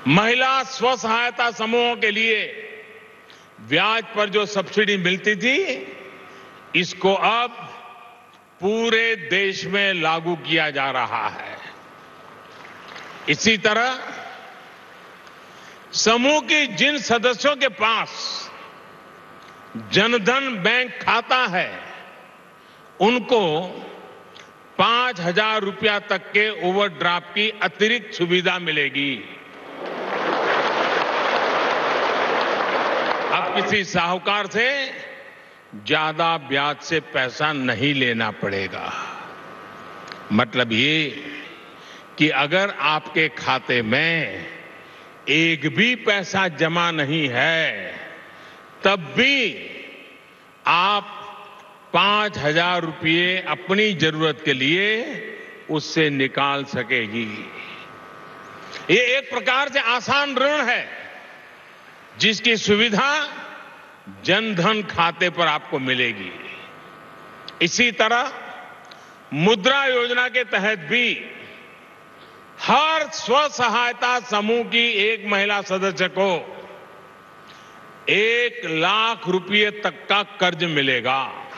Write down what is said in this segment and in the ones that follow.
महिला स्व सहायता समूहों के लिए ब्याज पर जो सब्सिडी मिलती थी, इसको अब पूरे देश में लागू किया जा रहा है। इसी तरह समूह की जिन सदस्यों के पास जनधन बैंक खाता है, उनको 5,000 रुपया तक के ओवरड्राफ्ट की अतिरिक्त सुविधा मिलेगी। अब किसी साहूकार से ज्यादा ब्याज से पैसा नहीं लेना पड़ेगा। मतलब ये कि अगर आपके खाते में एक भी पैसा जमा नहीं है, तब भी आप 5,000 रुपये अपनी जरूरत के लिए उससे निकाल सकेगी। ये एक प्रकार से आसान ऋण है, जिसकी सुविधा जनधन खाते पर आपको मिलेगी। इसी तरह मुद्रा योजना के तहत भी हर स्व सहायता समूह की एक महिला सदस्य को 1 लाख रुपये तक का कर्ज मिलेगा।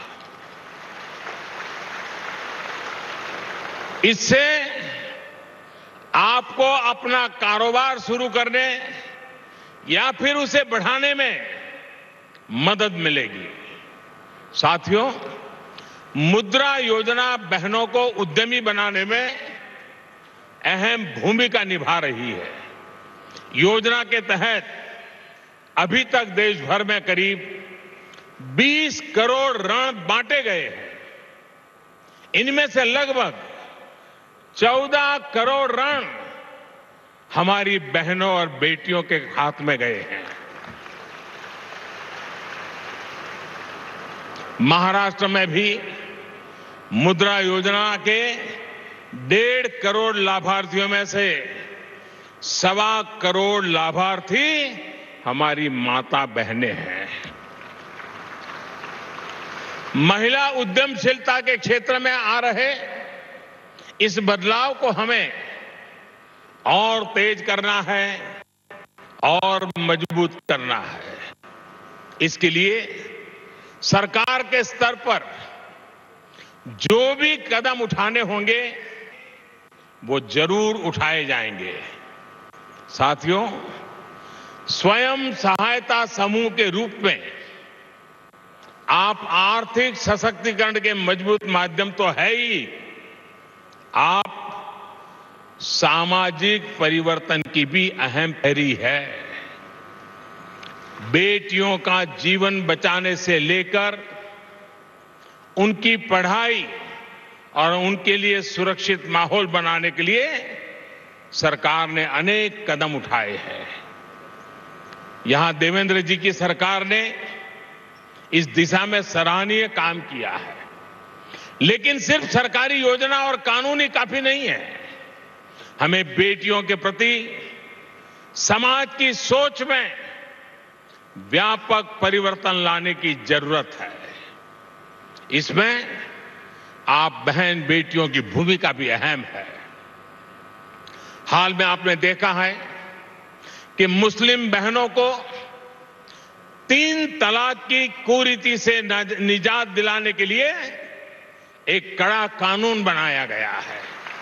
इससे आपको अपना कारोबार शुरू करने या फिर उसे बढ़ाने में मदद मिलेगी। साथियों, मुद्रा योजना बहनों को उद्यमी बनाने में अहम भूमिका निभा रही है। योजना के तहत अभी तक देश भर में करीब 20 करोड़ ऋण बांटे गए हैं। इनमें से लगभग 14 करोड़ ऋण हमारी बहनों और बेटियों के हाथ में गए हैं। महाराष्ट्र में भी मुद्रा योजना के 1.5 करोड़ लाभार्थियों में से 1.25 करोड़ लाभार्थी हमारी माता बहनें हैं। महिला उद्यमशीलता के क्षेत्र में आ रहे इस बदलाव को हमें और तेज करना है और मजबूत करना है। इसके लिए सरकार के स्तर पर जो भी कदम उठाने होंगे, वो जरूर उठाए जाएंगे। साथियों, स्वयं सहायता समूह के रूप में आप आर्थिक सशक्तिकरण के मजबूत माध्यम तो है ही, आप सामाजिक परिवर्तन की भी अहम पहरी है। बेटियों का जीवन बचाने से लेकर उनकी पढ़ाई और उनके लिए सुरक्षित माहौल बनाने के लिए सरकार ने अनेक कदम उठाए हैं। यहां देवेंद्र जी की सरकार ने इस दिशा में सराहनीय काम किया है। लेकिन सिर्फ सरकारी योजना और कानून ही काफी नहीं है। हमें बेटियों के प्रति समाज की सोच में व्यापक परिवर्तन लाने की जरूरत है। इसमें आप बहन बेटियों की भूमिका भी अहम है। हाल में आपने देखा है कि मुस्लिम बहनों को 3 तलाक की कुरीति से निजात दिलाने के लिए एक कड़ा कानून बनाया गया है।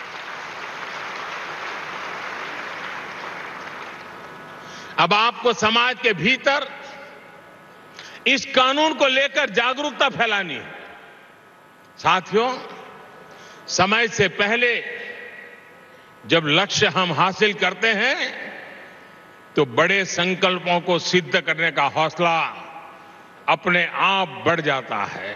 अब आपको समाज के भीतर इस कानून को लेकर जागरूकता फैलानी है। साथियों, समय से पहले जब लक्ष्य हम हासिल करते हैं, तो बड़े संकल्पों को सिद्ध करने का हौसला अपने आप बढ़ जाता है।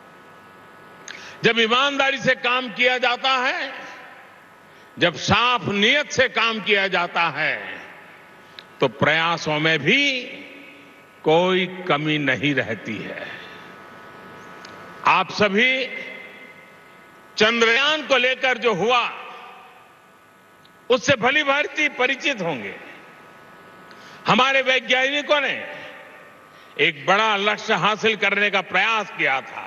जब ईमानदारी से काम किया जाता है, जब साफ नीयत से काम किया जाता है, तो प्रयासों में भी कोई कमी नहीं रहती है। आप सभी चंद्रयान को लेकर जो हुआ, उससे भली भांति परिचित होंगे। हमारे वैज्ञानिकों ने एक बड़ा लक्ष्य हासिल करने का प्रयास किया था,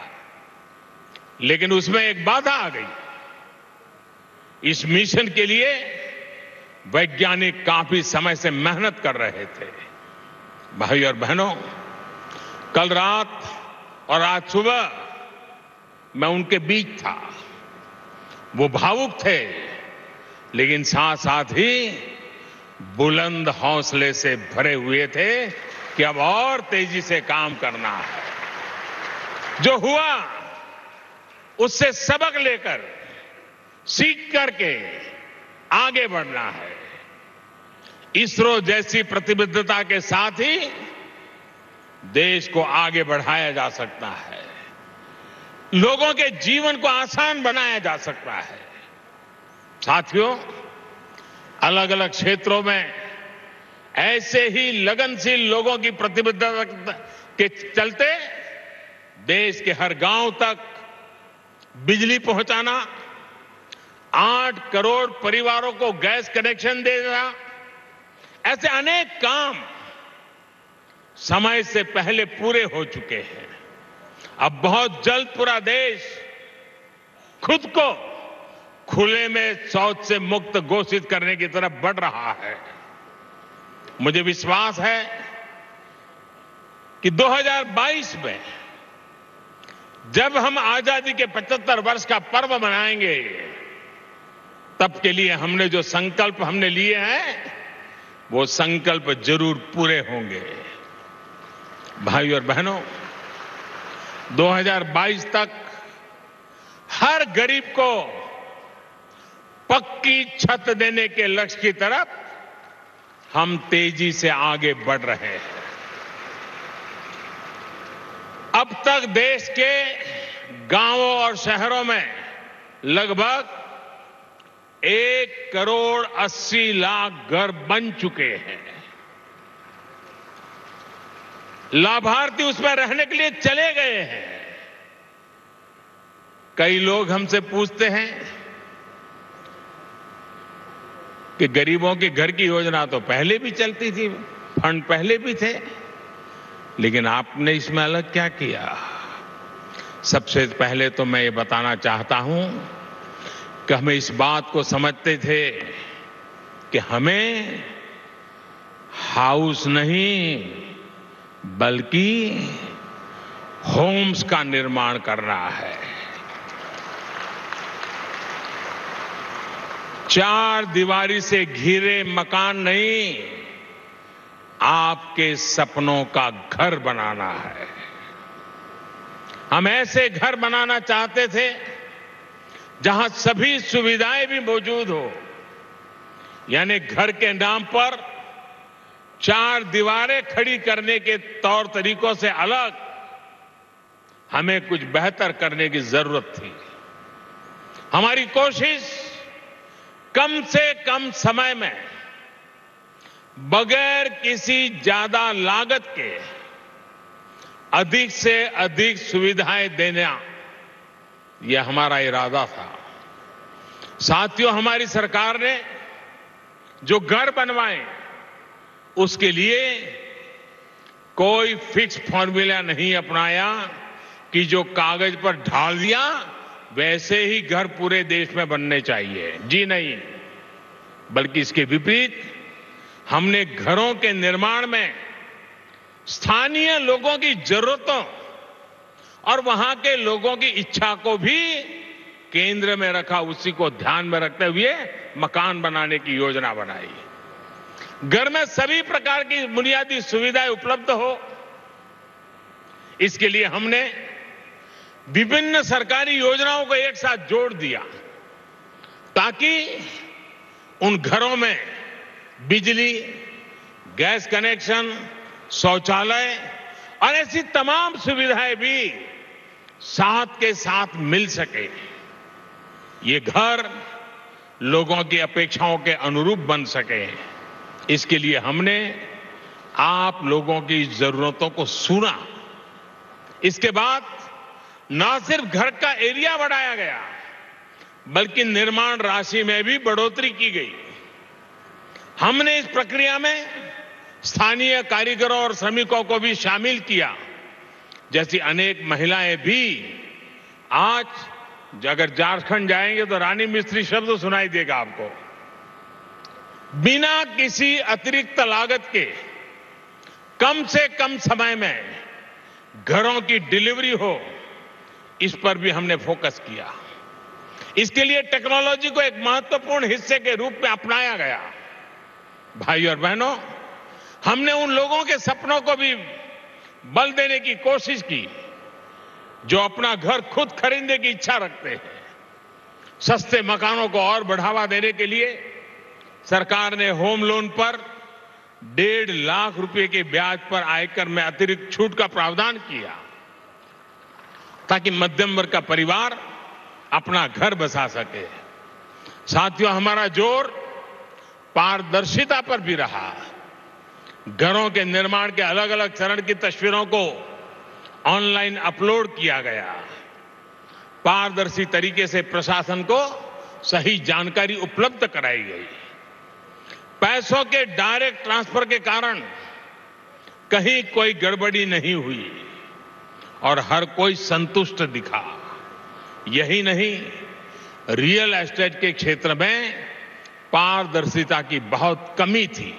लेकिन उसमें एक बाधा आ गई। इस मिशन के लिए वैज्ञानिक काफी समय से मेहनत कर रहे थे। भाई और बहनों, कल रात और आज सुबह मैं उनके बीच था। वो भावुक थे, लेकिन साथ साथ ही बुलंद हौसले से भरे हुए थे कि अब और तेजी से काम करना है। जो हुआ उससे सबक लेकर, सीख करके आगे बढ़ना है। इसरो जैसी प्रतिबद्धता के साथ ही देश को आगे बढ़ाया जा सकता है, लोगों के जीवन को आसान बनाया जा सकता है। साथियों, अलग अलग क्षेत्रों में ऐसे ही लगनशील लोगों की प्रतिबद्धता के चलते देश के हर गांव तक बिजली पहुंचाना, 8 करोड़ परिवारों को गैस कनेक्शन देना, ऐसे अनेक काम समय से पहले पूरे हो चुके हैं। अब बहुत जल्द पूरा देश खुद को खुले में शौच से मुक्त घोषित करने की तरफ बढ़ रहा है। मुझे विश्वास है कि 2022 में जब हम आजादी के 75 वर्ष का पर्व मनाएंगे, तब के लिए हमने जो संकल्प हमने लिए हैं, वो संकल्प जरूर पूरे होंगे। भाई और बहनों, 2022 तक हर गरीब को पक्की छत देने के लक्ष्य की तरफ हम तेजी से आगे बढ़ रहे हैं। अब तक देश के गांवों और शहरों में लगभग 1 करोड़ 80 लाख घर बन चुके हैं। लाभार्थी उसमें रहने के लिए चले गए हैं। कई लोग हमसे पूछते हैं कि गरीबों के घर की योजना तो पहले भी चलती थी, फंड पहले भी थे, लेकिन आपने इसमें अलग क्या किया? सबसे पहले तो मैं ये बताना चाहता हूं कि हमें इस बात को समझते थे कि हमें हाउस नहीं बल्कि होम्स का निर्माण करना है। 4 दीवारी से घिरे मकान नहीं, आपके सपनों का घर बनाना है। हम ऐसे घर बनाना चाहते थे जहां सभी सुविधाएं भी मौजूद हो, यानी घर के नाम पर 4 दीवारें खड़ी करने के तौर तरीकों से अलग हमें कुछ बेहतर करने की जरूरत थी। हमारी कोशिश कम से कम समय में बगैर किसी ज्यादा लागत के अधिक से अधिक सुविधाएं देना, यह हमारा इरादा था। साथियों, हमारी सरकार ने जो घर बनवाए उसके लिए कोई फिक्स फॉर्मूला नहीं अपनाया कि जो कागज पर ढाल दिया वैसे ही घर पूरे देश में बनने चाहिए। जी नहीं, बल्कि इसके विपरीत हमने घरों के निर्माण में स्थानीय लोगों की जरूरतों और वहां के लोगों की इच्छा को भी केंद्र में रखा। उसी को ध्यान में रखते हुए मकान बनाने की योजना बनाई। घर में सभी प्रकार की बुनियादी सुविधाएं उपलब्ध हो, इसके लिए हमने विभिन्न सरकारी योजनाओं को एक साथ जोड़ दिया ताकि उन घरों में बिजली, गैस कनेक्शन, शौचालय और ऐसी तमाम सुविधाएं भी साथ के साथ मिल सके। ये घर लोगों की अपेक्षाओं के अनुरूप बन सके, इसके लिए हमने आप लोगों की जरूरतों को सुना। इसके बाद न सिर्फ घर का एरिया बढ़ाया गया, बल्कि निर्माण राशि में भी बढ़ोतरी की गई। हमने इस प्रक्रिया में स्थानीय कारीगरों और श्रमिकों को भी शामिल किया। जैसी अनेक महिलाएं भी आज अगर झारखंड जाएंगे तो रानी मिस्त्री शब्द सुनाई देगा आपको। बिना किसी अतिरिक्त लागत के कम से कम समय में घरों की डिलीवरी हो, इस पर भी हमने फोकस किया। इसके लिए टेक्नोलॉजी को एक महत्वपूर्ण हिस्से के रूप में अपनाया गया। भाई और बहनों, हमने उन लोगों के सपनों को भी बल देने की कोशिश की जो अपना घर खुद खरीदने की इच्छा रखते हैं। सस्ते मकानों को और बढ़ावा देने के लिए सरकार ने होम लोन पर 1.5 लाख रुपए के ब्याज पर आयकर में अतिरिक्त छूट का प्रावधान किया, ताकि मध्यम वर्ग का परिवार अपना घर बसा सके। साथियों, हमारा जोर पारदर्शिता पर भी रहा। घरों के निर्माण के अलग अलग चरण की तस्वीरों को ऑनलाइन अपलोड किया गया। पारदर्शी तरीके से प्रशासन को सही जानकारी उपलब्ध कराई गई। पैसों के डायरेक्ट ट्रांसफर के कारण कहीं कोई गड़बड़ी नहीं हुई और हर कोई संतुष्ट दिखा। यही नहीं, रियल एस्टेट के क्षेत्र में पारदर्शिता की बहुत कमी थी।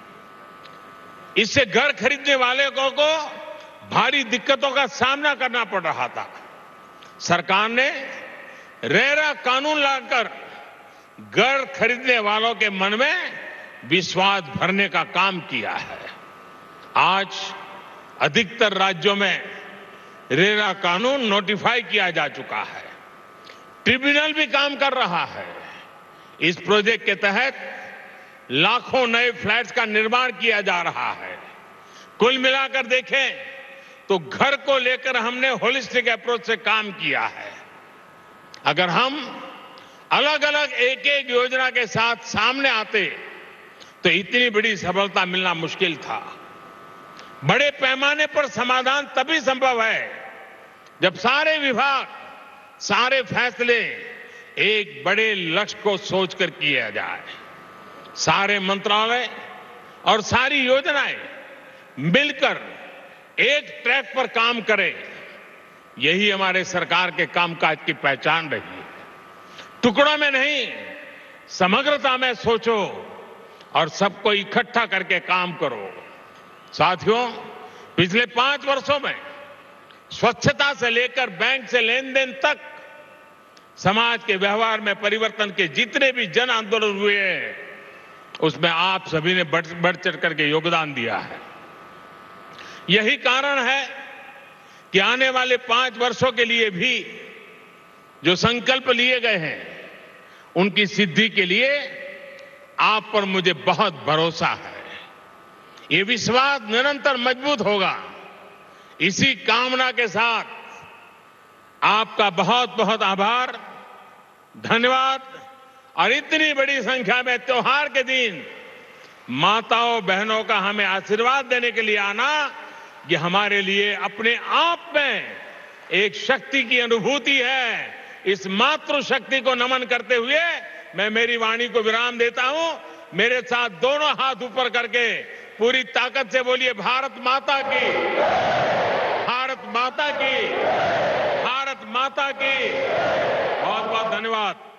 इससे घर खरीदने वाले को भारी दिक्कतों का सामना करना पड़ रहा था। सरकार ने रेरा कानून लाकर घर खरीदने वालों के मन में विश्वास भरने का काम किया है। आज अधिकतर राज्यों में रेरा कानून नोटिफाई किया जा चुका है। ट्रिब्यूनल भी काम कर रहा है। इस प्रोजेक्ट के तहत लाखों नए फ्लैट्स का निर्माण किया जा रहा है। कुल मिलाकर देखें तो घर को लेकर हमने होलिस्टिक अप्रोच से काम किया है। अगर हम अलग अलग एक एक योजना के साथ सामने आते तो इतनी बड़ी सफलता मिलना मुश्किल था। बड़े पैमाने पर समाधान तभी संभव है जब सारे विभाग, सारे फैसले एक बड़े लक्ष्य को सोचकर किया जाए। सारे मंत्रालय और सारी योजनाएं मिलकर एक ट्रैक पर काम करें। यही हमारे सरकार के कामकाज की पहचान रही है। टुकड़ों में नहीं, समग्रता में सोचो और सबको इकट्ठा करके काम करो। साथियों, पिछले 5 वर्षों में स्वच्छता से लेकर बैंक से लेन देन तक समाज के व्यवहार में परिवर्तन के जितने भी जन आंदोलन हुए हैं, उसमें आप सभी ने बढ़ चढ़ करके योगदान दिया है। यही कारण है कि आने वाले 5 वर्षों के लिए भी जो संकल्प लिए गए हैं, उनकी सिद्धि के लिए आप पर मुझे बहुत भरोसा है। ये विश्वास निरंतर मजबूत होगा। इसी कामना के साथ आपका बहुत बहुत आभार, धन्यवाद। और इतनी बड़ी संख्या में त्योहार के दिन माताओं बहनों का हमें आशीर्वाद देने के लिए आना, ये हमारे लिए अपने आप में एक शक्ति की अनुभूति है। इस मातृशक्ति को नमन करते हुए मैं मेरी वाणी को विराम देता हूं। मेरे साथ दोनों हाथ ऊपर करके पूरी ताकत से बोलिए, भारत माता की, भारत माता की, भारत माता की। बहुत बहुत धन्यवाद।